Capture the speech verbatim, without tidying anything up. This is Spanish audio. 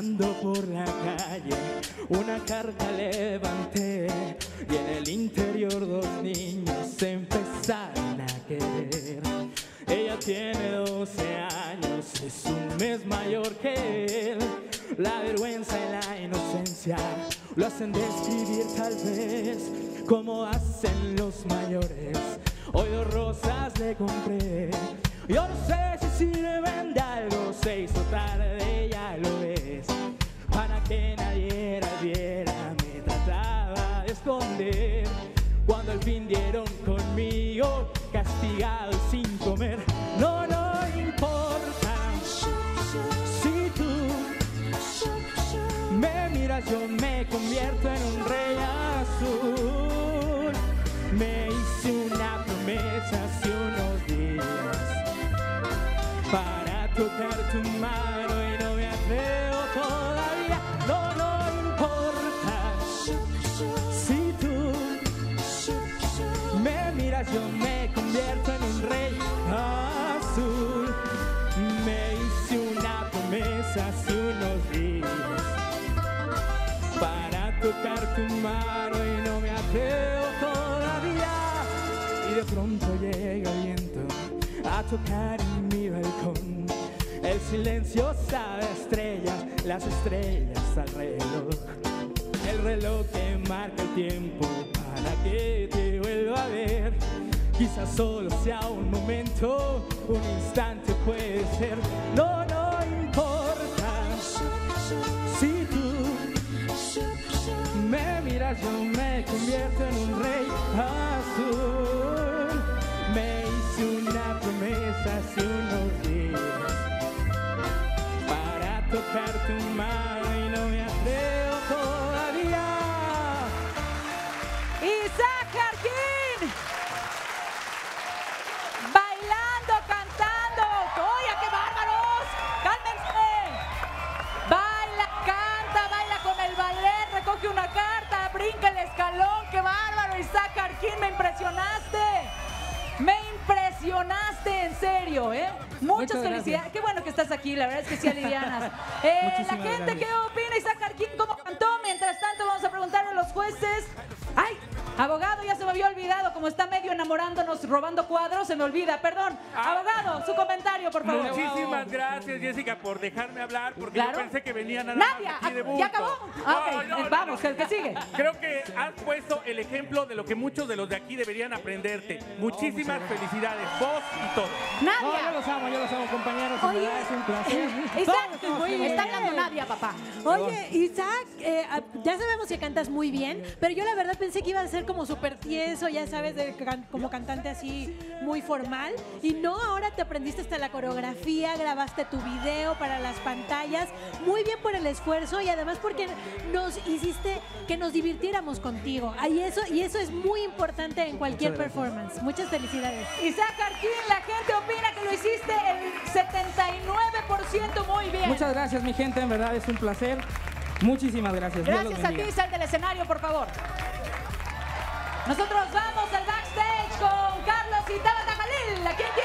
Caminando por la calle, una carta levanté y en el interior dos niños se empezaron a querer. Ella tiene doce años, es un mes mayor que él. La vergüenza y la inocencia lo hacen describir tal vez como hacen los mayores. Hoy dos rosas le compré, yo no sé si sirven de algo, se hizo tarde, ya lo ves. Para que nadie la viera, me trataba de esconder. Cuando al fin dieron conmigo, castigado y sin comer. No, no importa si tú me miras, yo me convierto en un rey azul. Me hice una promesa hace unos días para tocar tu mano y no me atrevo todavía. No, no importa si tú me miras, yo me convierto en un rey azul. Me hice una promesa hace unos días para tocar tu mano y no me atrevo todavía. Y de pronto llega el viento a tocar en mi balcón. El silencio sabe a estrellas, las estrellas al reloj. El reloj que marca el tiempo para que te vuelva a ver. Quizás solo sea un momento, un instante puede ser. No, no importa si tú me miras, yo me convierto en un rey azul. Me hice una promesa hace unos días para tocar tu mano y no me atrevo todavía. Isaac Jarquín, bailando, cantando. ¡Oye, qué bárbaros! ¡Cálmense! Baila, canta, baila con el ballet, recoge una carta, brinca el escalón. ¡Qué bárbaro, Isaac Jarquín! ¡Me impresionaste! ¡Me impresionaste, en serio! ¿eh? Muchas, Muchas felicidades. Gracias. Qué bueno que estás aquí, la verdad es que sí alivianas. Eh, la gente, gracias. ¿Qué opina Isaac Jarquín? ¿Cómo cantó? Mientras tanto, vamos a preguntarle a los jueces. ¡Ay! Abogado, ya se me había olvidado, como está medio enamorándonos, robando cuadros, se me olvida, perdón. Ah. Abogado, su comentario, por favor. Muchísimas gracias, Jessica, por dejarme hablar, porque ¿Claro? yo pensé que venía nada Nadia, más aquí de bulto. ¿Ya acabó? Ah, okay. no, no, Vamos, no, no. el que sigue. Creo que has puesto el ejemplo de lo que muchos de los de aquí deberían aprenderte. Muchísimas oh, felicidades, vos y todos. Nadia. No, yo los amo, yo los amo, compañeros. Oye, verdad, es un placer. Isaac, muy bien. Está hablando Nadia, papá. Oye, Isaac, eh, ya sabemos que cantas muy bien, pero yo la verdad pensé que iba a ser como súper tieso, ya sabes, de can como cantante así muy formal. Y no, ahora te aprendiste hasta la coreografía, grabaste tu video para las pantallas. Muy bien por el esfuerzo y además porque nos hiciste que nos divirtiéramos contigo. Y eso, y eso es muy importante en cualquier Muchas performance. Muchas felicidades. Isaac Jarquín, la gente opina que lo hiciste el setenta y nueve por ciento muy bien. Muchas gracias, mi gente, en verdad es un placer. Muchísimas gracias. Gracias a ti, sal del escenario, por favor. Nosotros vamos al backstage con Carlos y Tabata Jalil, aquí en